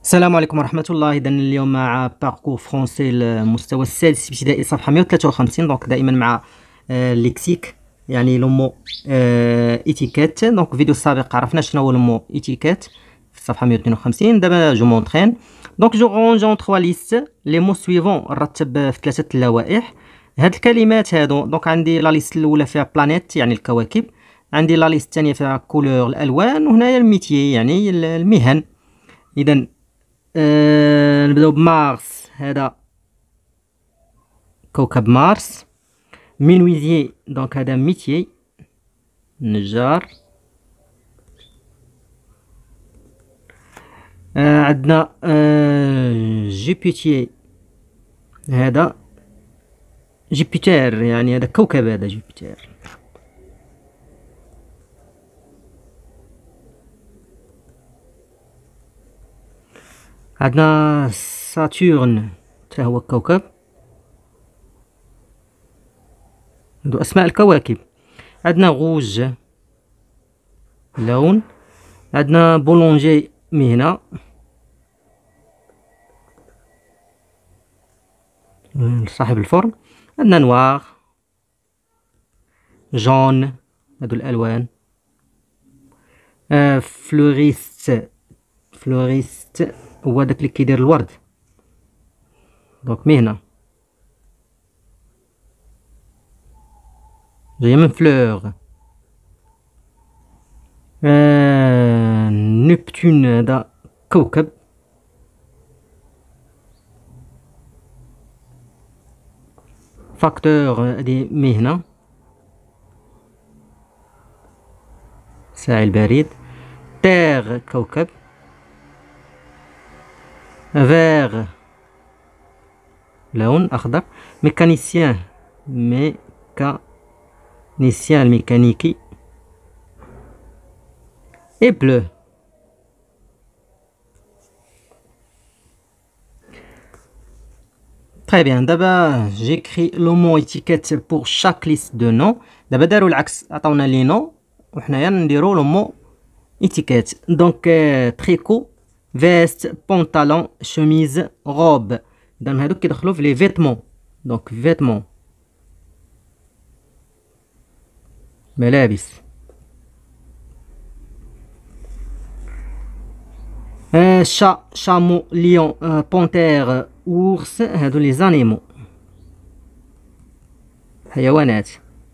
السلام عليكم ورحمة الله. إذا اليوم مع باركور فرونسي المستوى السادس ابتدائي صفحة 153. دونك دائما مع ليكسيك، يعني لومو ايتيكيت. دونك الفيديو السابق عرفنا شنو هو لومو ايتيكيت في الصفحة 152. دابا جو مونطرين. دونك جو رونج اون تخوا ليست لي مو سويفون، نرتب في ثلاثة اللوائح. هاد الكلمات هادو دونك عندي لا ليست الأولى فيها بلانيت يعني الكواكب، عندي لا ليست الثانية فيها كولور الألوان، وهنايا الميتيي يعني المهن. إذا نبداو بمارس، هذا كوكب مارس. مينويزيي دونك هذا ميتيي نجار. عندنا جيبيتي، هذا جيبيتر يعني هذا كوكب، هذا جيبيتر. عندنا ساتورن حتى هو كوكب. هادو اسماء الكواكب. عندنا غوج لون، عندنا بولونجي مهنة، صاحب الفرن. عندنا نوار، جون، هادو الالوان. فلوريست، فلوريست هو داك اللي كيدير الورد، دونك مهنة جاية من فلور. نبتون هذا كوكب. فاكتور هادي مهنة، ساعي البريد. تير كوكب. فيغ لون أخضر. ميكانيسيان، ميكانيسيان الميكانيكي. et bleu. Très bien. دابا j'écris le mot étiquette pour chaque liste de noms. دابا داروا العكس، عطاونا لي نو وحنايا نديرو لو مو étiquette. دونك تريكو، فيست، بونطالون، شوميز، روب. اذا هادوك كيدخلوا في لي فيتمون. دونك فيتمون ملابس. شا، شامو، ليون، بونتير، أورس، هادو لي زانيمو حيوانات.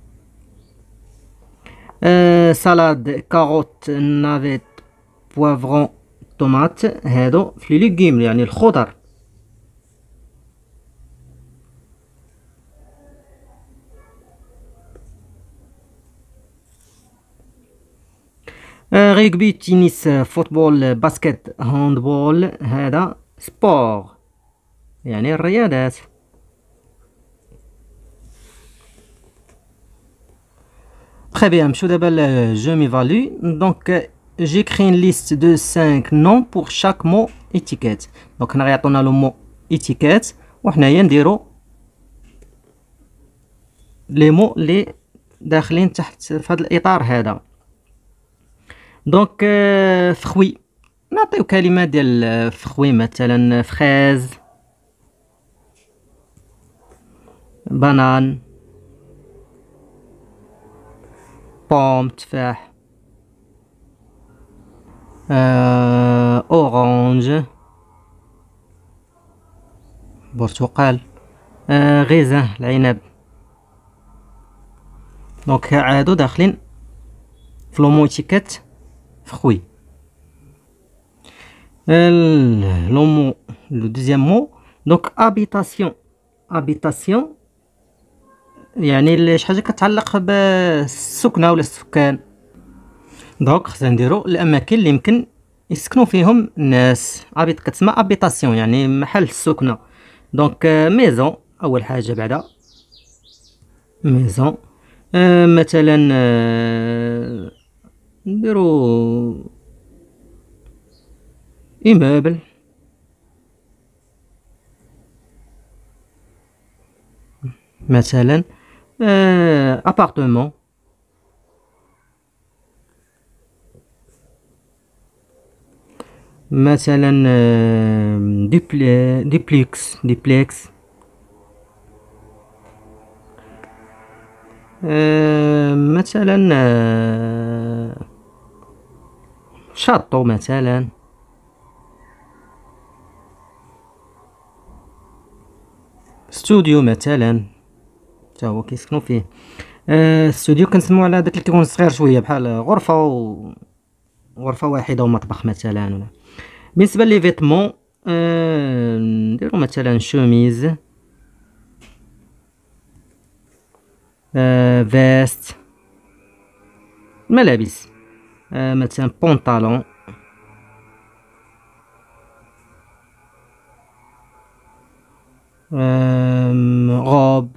سالاد، كاروت، نافيت، بوافرون، طوماط، هادو في لي ليغوم يعني الخضر. ريغبي، تنس، فوتبول، باسكت، هاندبول، هذا سبور يعني الرياضات. Très bien, نمشيو دابا je m'évalue. Donc j'écris une liste de 5 noms pour chaque mot étiquette. Donc هنا غيعطونا لو مو étiquette وحنايا نديرو لي مو لي داخلين تحت في هذا الاطار هذا. دونك فخوي، نعطيو كلمة ديال فخوي، مثلا فخاز، بنان، بوم تفاح، اورانج برتقال، غيزان العنب. دونك هادو داخلين في لو مو étiquette فخوي. لو مو لو دوزيام مو دونك هابيتاسيون. هابيتاسيون يعني شي حاجه كتعلق بالسكنه ولا السكان. دونك خصنا نديرو الاماكن اللي يمكن يسكنوا فيهم الناس. هابيت كتسمى هابيتاسيون يعني محل السكنه. دونك ميزون اول حاجه بعدا ميزون. مثلا نديرو immeuble. مثلا appartement. مثلا ديبليكس. مثلا شاطو مثلا. ستوديو مثلا حتى هو كيسكنوا فيه. ستوديو كنسميو على داك اللي كيكون صغير شويه بحال غرفه غرفه واحده ومطبخ مثلا. ولا بالنسبه لي فيتمون نديرو مثلا شوميز، فيست ملابس، مثلا بونطالون، غوب.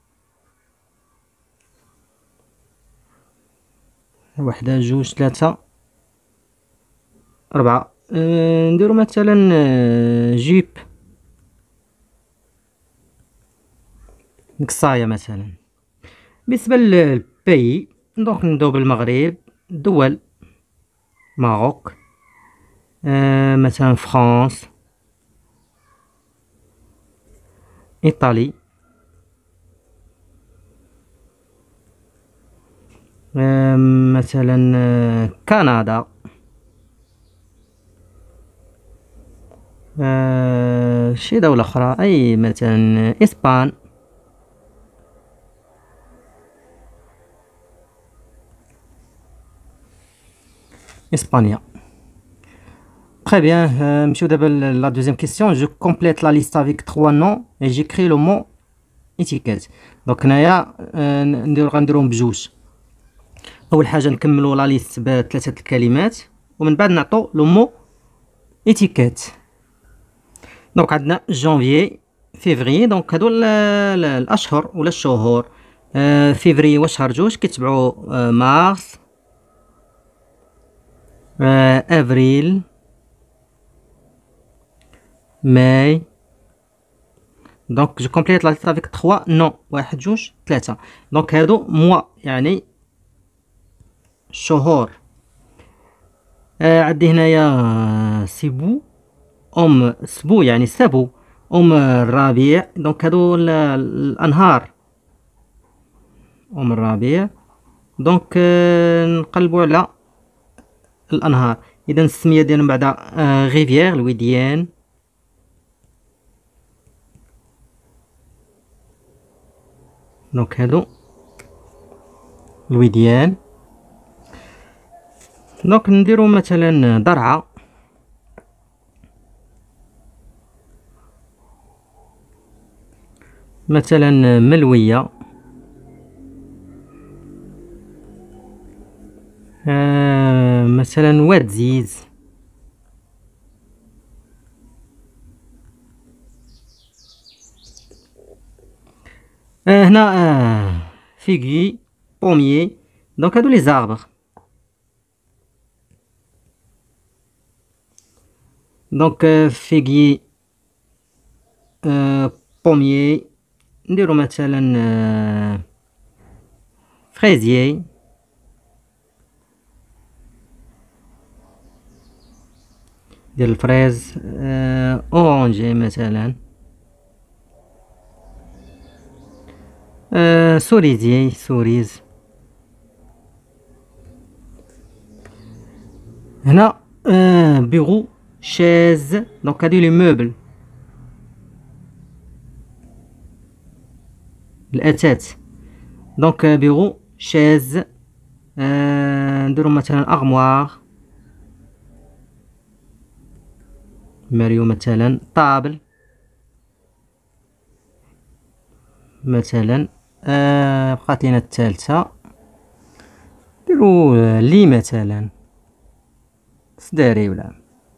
وحدة جوج ثلاثة أربعة. نديرو مثلا جيب، قصاية مثلا. بالنسبة للبي دونك نبداو بالمغرب. دول ماروك، مثلا فرنسا، إيطالي، مثلا كندا، شي دولة أخرى أي مثلا إسبان. إسبانيا. Très bien, نمشيو دابا لا دوزيام كيسيون. جو كومبليت لا ليست افيك 3 نون اي جيكري لو مون ايتيكيت. دونك هنايا غنديروهم بجوج. اول حاجه نكملوا لا ليست بثلاثه الكلمات ومن بعد نعطوا لو مو ايتيكيت. دونك عندنا جانفيي، فيفري. دونك هادو الاشهر ولا الشهور. فيفري هو شهر جوج، كيتبعوا مارس، افريل، ماي. دونك جو كومبليت لا ليست افيك 3 نون، واحد جوج ثلاثة. دونك هادو موا يعني الشهور. عندي هنايا سيبو، سبو يعني سبو، الربيع. دونك هادو الانهار، الربيع. دونك نقلبوا على الانهار. اذا السميه ديالهم بعدا غيفيير، الوديان. دونك هادو الوديان. دونك نديرو مثلا درعا، مثلا ملوية، مثلا واد زيز. هنا فيغي، بوميي. دونك هادو لي زاربر. دونك فيغي، بوميي. نديرو مثلا فريزيي، ديال الفريز. اورانجي مثلا، سوريزيي، سوريز. هنا بيرو، شاز. دونك هادو لي موبل، الأثاث. دونك بيرو، شاز. نديرو مثلا أغموار، ماريو مثلا، طابل مثلا. بقات لينا الثالثة. نديرو لي مثلا، سداري ولا.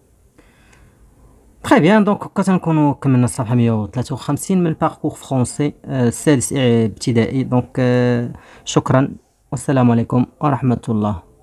تري بيان. دونك هكا تنكونو كملنا الصفحة 153 من الباركور فرونسي السادس ابتدائي. دونك شكرا والسلام عليكم ورحمة الله.